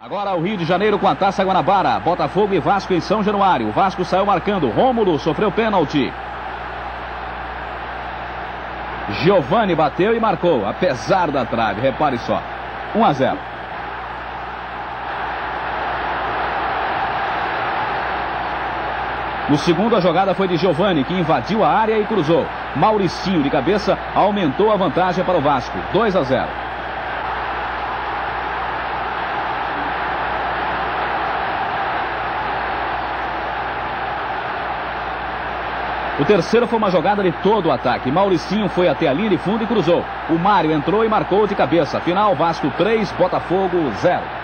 Agora o Rio de Janeiro com a Taça Guanabara. Botafogo e Vasco em São Januário. O Vasco saiu marcando. Rômulo sofreu pênalti. Giovani bateu e marcou, apesar da trave. Repare só. 1-0. No segundo, a jogada foi de Giovani, que invadiu a área e cruzou. Mauricinho, de cabeça, aumentou a vantagem para o Vasco. 2-0. O terceiro foi uma jogada de todo o ataque. Mauricinho foi até a linha de fundo e cruzou. O Mário entrou e marcou de cabeça. Final, Vasco 3, Botafogo 0.